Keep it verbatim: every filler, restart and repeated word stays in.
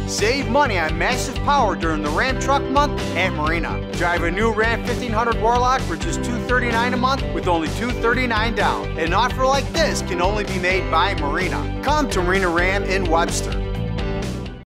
Save money on massive power during the Ram Truck Month at Marina. Drive a new Ram fifteen hundred Warlock for just two hundred thirty-nine dollars a month with only two hundred thirty-nine dollars down. An offer like this can only be made by Marina. Come to Marina Ram in Webster.